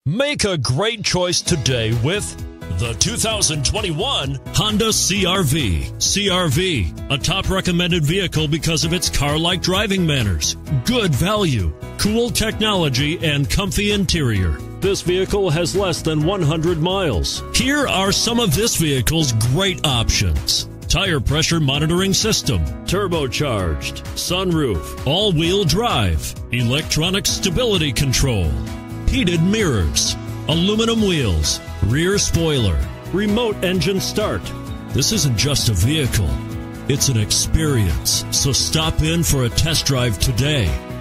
Make a great choice today with the 2021 Honda CR-V. CR-V, a top recommended vehicle because of its car-like driving manners, good value, cool technology, and comfy interior. This vehicle has less than 100 miles. Here are some of this vehicle's great options: tire pressure monitoring system, turbocharged, sunroof, all-wheel drive, electronic stability control, heated mirrors, aluminum wheels, rear spoiler, remote engine start. This isn't just a vehicle, it's an experience. So stop in for a test drive today.